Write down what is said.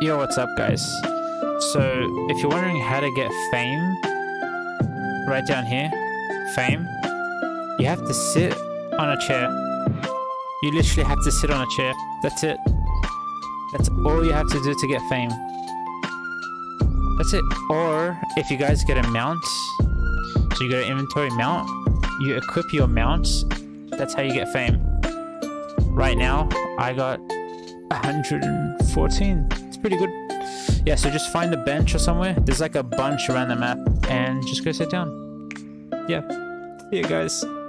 Yo, what's up guys? So if you're wondering how to get fame, right down here, fame, you have to sit on a chair. You literally have to sit on a chair. That's it. That's all you have to do to get fame. That's it. Or if you guys get a mount, so you go to inventory mount, you equip your mount, that's how you get fame. Right now I got 114. It's pretty good. Yeah, so just find a bench or somewhere. There's like a bunch around the map and just go sit down. Yeah. See you guys.